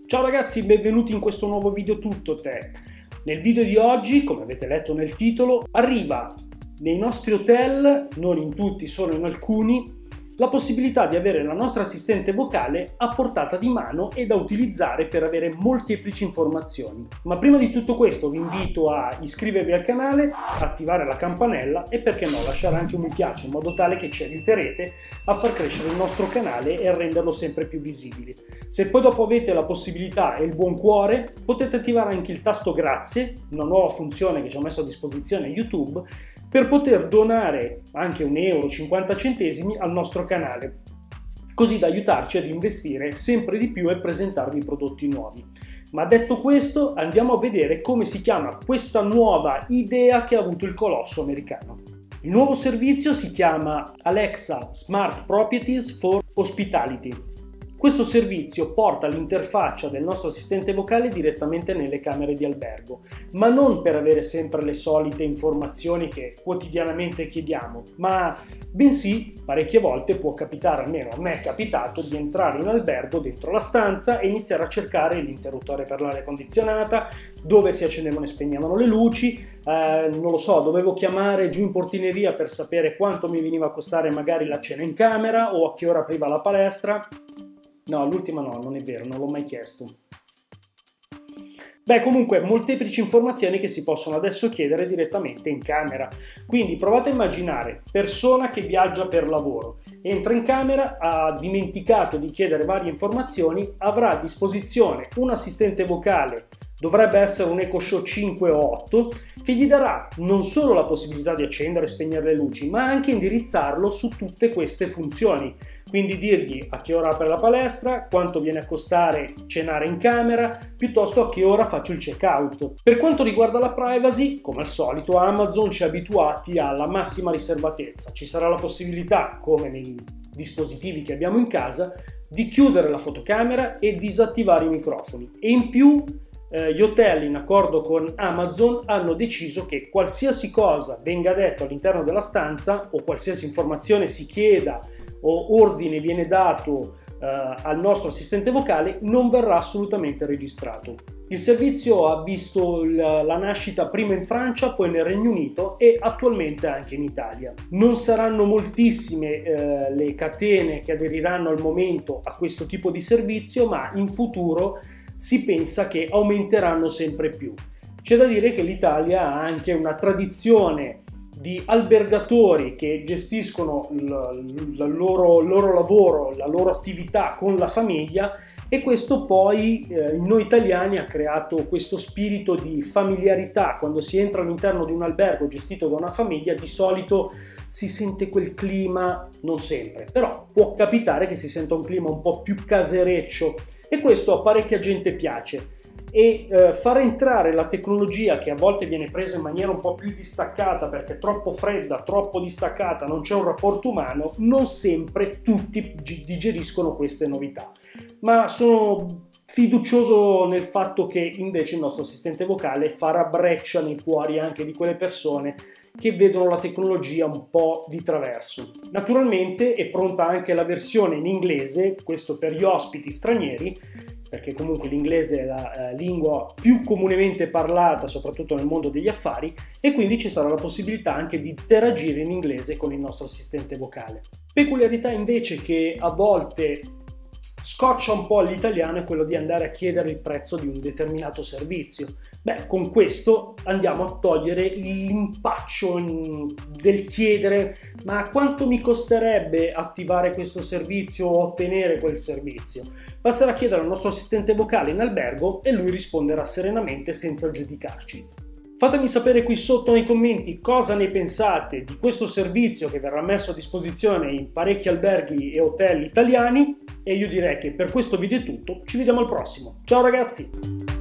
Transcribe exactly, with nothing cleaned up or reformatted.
Ciao ragazzi, benvenuti in questo nuovo video Tutto Tech. Nel video di oggi, come avete letto nel titolo, arriva nei nostri hotel, non in tutti, solo in alcuni, la possibilità di avere la nostra assistente vocale a portata di mano e da utilizzare per avere molteplici informazioni. Ma prima di tutto questo vi invito a iscrivervi al canale, attivare la campanella e perché no lasciare anche un mi piace in modo tale che ci aiuterete a far crescere il nostro canale e a renderlo sempre più visibile. Se poi dopo avete la possibilità e il buon cuore potete attivare anche il tasto grazie, una nuova funzione che ci ha messo a disposizione YouTube, per poter donare anche un euro, cinquanta centesimi al nostro canale, così da aiutarci ad investire sempre di più e presentarvi prodotti nuovi. Ma detto questo, andiamo a vedere come si chiama questa nuova idea che ha avuto il colosso americano. Il nuovo servizio si chiama Alexa Smart Properties for Hospitality. Questo servizio porta l'interfaccia del nostro assistente vocale direttamente nelle camere di albergo, ma non per avere sempre le solite informazioni che quotidianamente chiediamo, ma bensì parecchie volte può capitare, almeno a me è capitato, di entrare in albergo dentro la stanza e iniziare a cercare l'interruttore per l'aria condizionata, dove si accendevano e spegnevano le luci, eh, non lo so, dovevo chiamare giù in portineria per sapere quanto mi veniva a costare magari la cena in camera o a che ora apriva la palestra. No, l'ultima no, non è vero, non l'ho mai chiesto. Beh, comunque, molteplici informazioni che si possono adesso chiedere direttamente in camera. Quindi provate a immaginare persona che viaggia per lavoro, entra in camera, ha dimenticato di chiedere varie informazioni, avrà a disposizione un assistente vocale, dovrebbe essere un Echo Show cinque o otto, che gli darà non solo la possibilità di accendere e spegnere le luci, ma anche indirizzarlo su tutte queste funzioni. Quindi dirgli a che ora apre la palestra, quanto viene a costare cenare in camera, piuttosto a che ora faccio il check-out. Per quanto riguarda la privacy, come al solito Amazon ci ha abituati alla massima riservatezza. Ci sarà la possibilità, come nei dispositivi che abbiamo in casa, di chiudere la fotocamera e disattivare i microfoni. E in più Eh, gli hotel, in accordo con Amazon, hanno deciso che qualsiasi cosa venga detto all'interno della stanza o qualsiasi informazione si chieda o ordine viene dato eh, al nostro assistente vocale non verrà assolutamente registrato. Il servizio ha visto la, la nascita prima in Francia, poi nel Regno Unito e attualmente anche in Italia. Non saranno moltissime eh, le catene che aderiranno al momento a questo tipo di servizio, ma in futuro si pensa che aumenteranno sempre più. C'è da dire che l'Italia ha anche una tradizione di albergatori che gestiscono il, il, loro, il loro lavoro, la loro attività con la famiglia, e questo poi eh, in noi italiani ha creato questo spirito di familiarità. Quando si entra all'interno di un albergo gestito da una famiglia, di solito si sente quel clima, non sempre, però può capitare che si senta un clima un po' più casereccio, e questo a parecchia gente piace. E eh, far entrare la tecnologia, che a volte viene presa in maniera un po' più distaccata perché è troppo fredda, troppo distaccata, non c'è un rapporto umano, non sempre tutti digeriscono queste novità, ma sono fiducioso nel fatto che invece il nostro assistente vocale farà breccia nei cuori anche di quelle persone che vedono la tecnologia un po' di traverso. Naturalmente è pronta anche la versione in inglese, questo per gli ospiti stranieri, perché comunque l'inglese è la eh, lingua più comunemente parlata, soprattutto nel mondo degli affari, e quindi ci sarà la possibilità anche di interagire in inglese con il nostro assistente vocale. Peculiarità invece che a volte scoccia un po' all'italiano è quello di andare a chiedere il prezzo di un determinato servizio. Beh, con questo andiamo a togliere l'impaccio del chiedere ma quanto mi costerebbe attivare questo servizio o ottenere quel servizio. Basterà chiedere al nostro assistente vocale in albergo e lui risponderà serenamente senza giudicarci. Fatemi sapere qui sotto nei commenti cosa ne pensate di questo servizio che verrà messo a disposizione in parecchi alberghi e hotel italiani, e io direi che per questo video è tutto, ci vediamo al prossimo. Ciao ragazzi!